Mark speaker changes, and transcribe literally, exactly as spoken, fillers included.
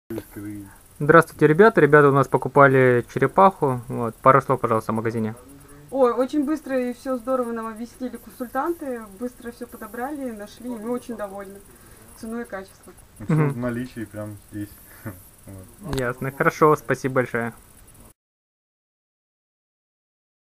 Speaker 1: Здравствуйте, ребята. Ребята у нас покупали черепаху. Вот. Пару слов, пожалуйста, о магазине.
Speaker 2: Ой, очень быстро и все здорово нам объяснили консультанты, быстро все подобрали, нашли, и мы очень довольны ценой и качеством.
Speaker 3: Все в наличии прямо здесь.
Speaker 1: Ясно. Хорошо, спасибо большое.